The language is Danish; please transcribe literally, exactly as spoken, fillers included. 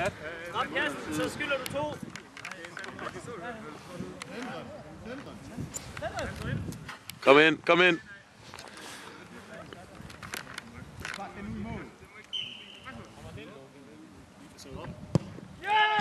Godt. Rap kassen, så skylder du to. Kom ind, kom ind. Ja!